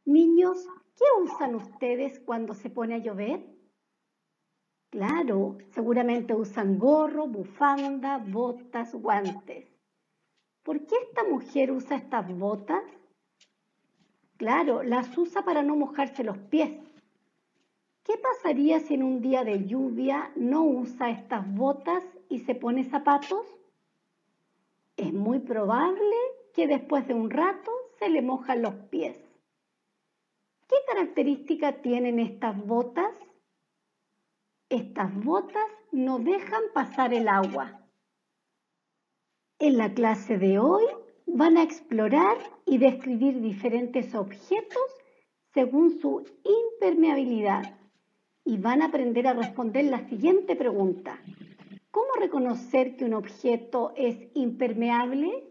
Niños, ¿qué usan ustedes cuando se pone a llover? Claro, seguramente usan gorro, bufanda, botas, guantes. ¿Por qué esta mujer usa estas botas? Claro, las usa para no mojarse los pies. ¿Qué pasaría si en un día de lluvia no usa estas botas y se pone zapatos? Es muy probable que después de un rato se le mojan los pies. ¿Qué característica tienen estas botas? Estas botas no dejan pasar el agua. En la clase de hoy van a explorar y describir diferentes objetos según su impermeabilidad y van a aprender a responder la siguiente pregunta. ¿Cómo reconocer que un objeto es impermeable?